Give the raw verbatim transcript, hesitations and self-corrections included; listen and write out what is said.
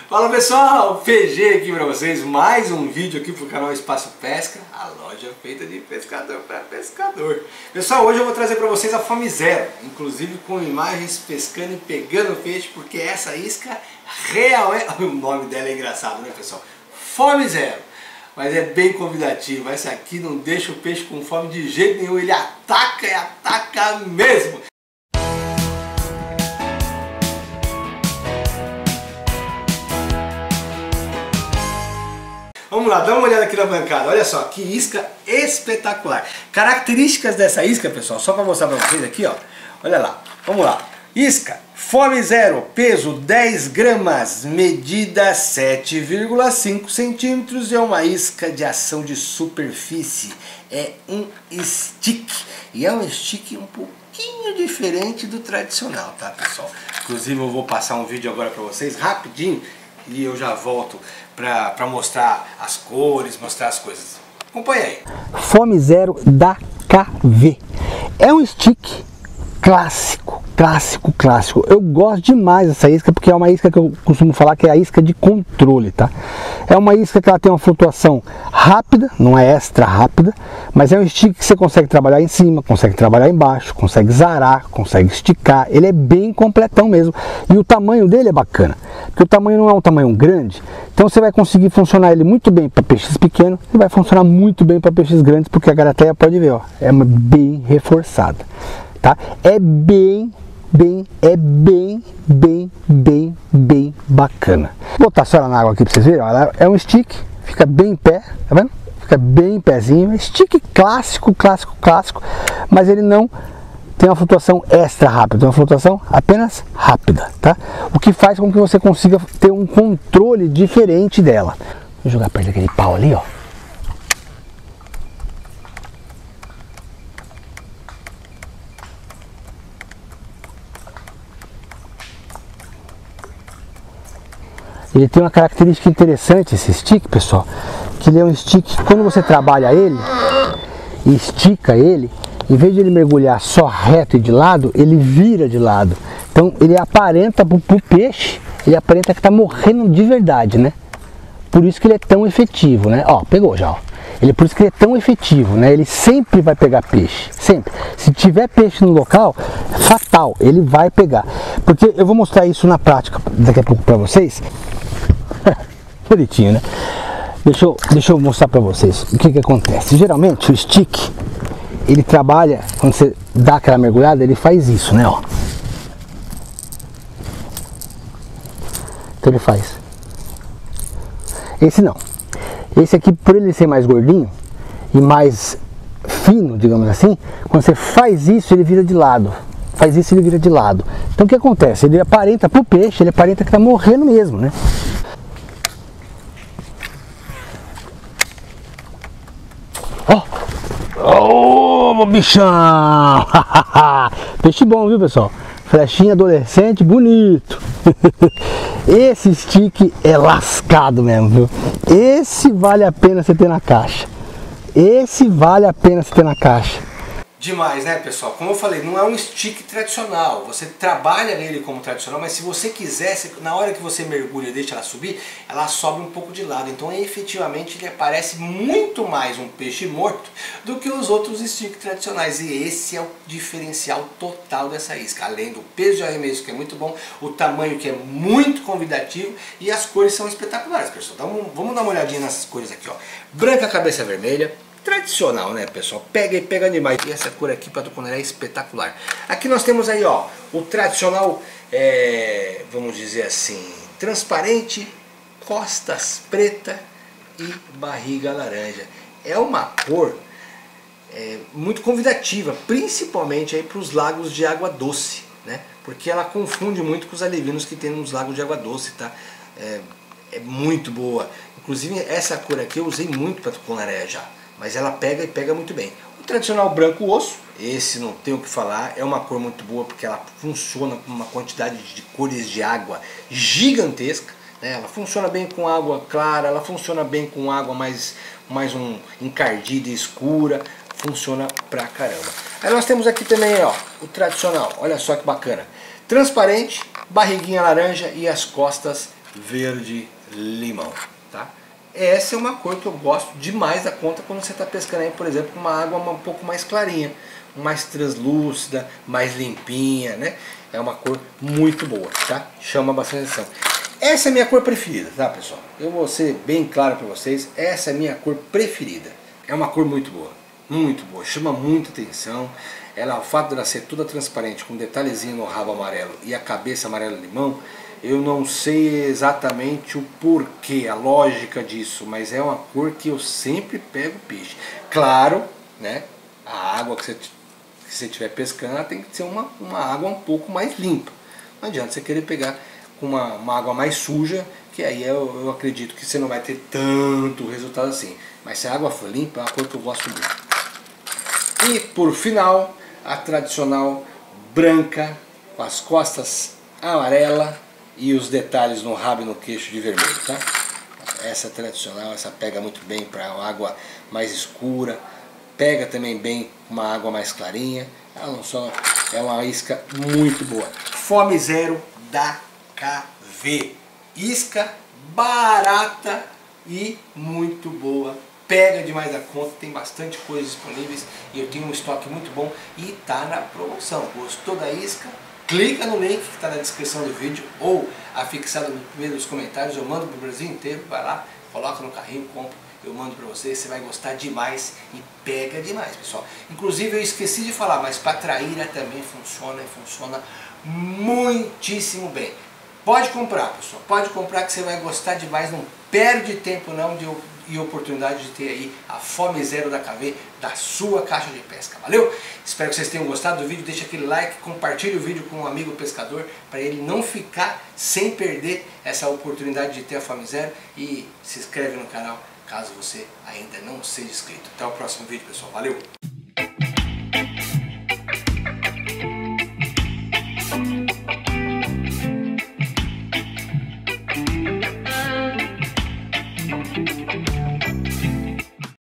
Fala pessoal, P G aqui pra vocês, mais um vídeo aqui pro canal Espaço Pesca, a loja feita de pescador para pescador. Pessoal, hoje eu vou trazer pra vocês a Fome Zero, inclusive com imagens pescando e pegando peixe, porque essa isca real é... O nome dela é engraçado, né pessoal? Fome Zero, mas é bem convidativo. Essa aqui não deixa o peixe com fome de jeito nenhum, ele ataca e ataca mesmo. Vamos lá, dá uma olhada aqui na bancada, olha só, que isca espetacular. Características dessa isca, pessoal, só para mostrar para vocês aqui, ó. Olha lá, vamos lá. Isca, Fome Zero, peso dez gramas, medida sete vírgula cinco centímetros, é uma isca de ação de superfície. É um stick, e é um stick um pouquinho diferente do tradicional, tá pessoal? Inclusive eu vou passar um vídeo agora para vocês, rapidinho, e eu já volto para mostrar as cores, mostrar as coisas. Acompanha aí. Fome Zero da K V. É um stick clássico, clássico, clássico. Eu gosto demais dessa isca porque é uma isca que eu costumo falar que é a isca de controle, tá? É uma isca que ela tem uma flutuação rápida, não é extra rápida, mas é um stick que você consegue trabalhar em cima, consegue trabalhar embaixo, consegue zarar, consegue esticar. Ele é bem completão mesmo. E o tamanho dele é bacana, porque o tamanho não é um tamanho grande, então você vai conseguir funcionar ele muito bem para peixes pequenos e vai funcionar muito bem para peixes grandes, porque a garateia, pode ver, ó, é bem reforçada. Tá? É bem, bem, é bem, bem, bem, bem bacana. Vou botar só ela na água aqui pra vocês verem. Ela é um stick, fica bem em pé, tá vendo? Fica bem em pezinho. É stick clássico, clássico, clássico, mas ele não tem uma flutuação extra rápida, tem uma flutuação apenas rápida, tá? O que faz com que você consiga ter um controle diferente dela. Vou jogar perto daquele pau ali, ó. Ele tem uma característica interessante, esse stick, pessoal, que ele é um stick que quando você trabalha ele e estica ele, em vez de ele mergulhar só reto e de lado, ele vira de lado. Então ele aparenta para o peixe, ele aparenta que está morrendo de verdade, né? Por isso que ele é tão efetivo, né? Ó, pegou já, ó. Ele, por isso que ele é tão efetivo, né? Ele sempre vai pegar peixe, sempre. Se tiver peixe no local, fatal, ele vai pegar. Porque eu vou mostrar isso na prática daqui a pouco para vocês. Bonitinho, né? Deixa eu, deixa eu mostrar para vocês o que que acontece. Geralmente o stick, ele trabalha, quando você dá aquela mergulhada, ele faz isso, né? Ó. Então ele faz. Esse não. Esse aqui, por ele ser mais gordinho e mais fino, digamos assim, quando você faz isso, ele vira de lado. Faz isso, ele vira de lado. Então o que acontece? Ele aparenta pro peixe, ele aparenta que tá morrendo mesmo, né? Ó! Ô, bichão! Peixe bom, viu, pessoal? Flechinha adolescente, bonito. Esse stick é lascado mesmo, viu? Esse vale a pena você ter na caixa. Esse vale a pena você ter na caixa. Demais, né pessoal? Como eu falei, não é um stick tradicional. Você trabalha nele como tradicional, mas se você quiser, na hora que você mergulha e deixa ela subir, ela sobe um pouco de lado. Então efetivamente ele parece muito mais um peixe morto do que os outros sticks tradicionais. E esse é o diferencial total dessa isca. Além do peso de arremesso, que é muito bom, o tamanho, que é muito convidativo, e as cores são espetaculares, pessoal. Então, vamos dar uma olhadinha nessas cores aqui, ó. Branca, cabeça vermelha. Tradicional, né pessoal? Pega e pega demais. E essa cor aqui para tucunaré é espetacular. Aqui nós temos aí, ó, o tradicional, é, vamos dizer assim, transparente, costas preta e barriga laranja. É uma cor é, muito convidativa, principalmente aí para os lagos de água doce, né? Porque ela confunde muito com os alevinos que tem nos lagos de água doce, tá? É, é muito boa. Inclusive essa cor aqui eu usei muito para tucunaré já. Mas ela pega e pega muito bem. O tradicional branco osso, esse não tem o que falar, é uma cor muito boa porque ela funciona com uma quantidade de cores de água gigantesca, né? Ela funciona bem com água clara, ela funciona bem com água mais, mais um encardida e escura, funciona pra caramba. Aí nós temos aqui também, ó, o tradicional, olha só que bacana. Transparente, barriguinha laranja e as costas verde limão, tá? Essa é uma cor que eu gosto demais da conta quando você está pescando aí, por exemplo, com uma água um pouco mais clarinha, mais translúcida, mais limpinha, né? É uma cor muito boa, tá? Chama bastante atenção. Essa é a minha cor preferida, tá, pessoal? Eu vou ser bem claro para vocês, essa é a minha cor preferida. É uma cor muito boa, muito boa, chama muita atenção. Ela, o fato dela ser toda transparente, com um detalhezinho no rabo amarelo e a cabeça amarela limão, eu não sei exatamente o porquê, a lógica disso, mas é uma cor que eu sempre pego peixe. Claro, né, a água que você, que você estiver pescando, ela tem que ser uma, uma água um pouco mais limpa. Não adianta você querer pegar com uma, uma água mais suja, que aí eu, eu acredito que você não vai ter tanto resultado assim. Mas se a água for limpa, é uma cor que eu gosto muito. E por final, a tradicional branca, com as costas amarela e os detalhes no rabo e no queixo de vermelho, tá? Essa tradicional, essa pega muito bem para água mais escura, pega também bem uma água mais clarinha. Ela não só é uma isca muito boa. Fome Zero da K V. Isca barata e muito boa. Pega demais a conta, tem bastante coisas disponíveis e eu tenho um estoque muito bom e tá na promoção. Gostou da isca? Clica no link que está na descrição do vídeo ou afixado no primeiro dos comentários. Eu mando para o Brasil inteiro, vai lá, coloca no carrinho, compra, eu mando para você, você vai gostar demais e pega demais, pessoal. Inclusive eu esqueci de falar, mas para traíra também funciona e funciona muitíssimo bem. Pode comprar, pessoal, pode comprar que você vai gostar demais, não perde tempo não de e oportunidade de ter aí a Fome Zero da K V da sua caixa de pesca. Valeu? Espero que vocês tenham gostado do vídeo. Deixa aquele like, compartilhe o vídeo com um amigo pescador para ele não ficar sem perder essa oportunidade de ter a Fome Zero e se inscreve no canal caso você ainda não seja inscrito. Até o próximo vídeo, pessoal. Valeu!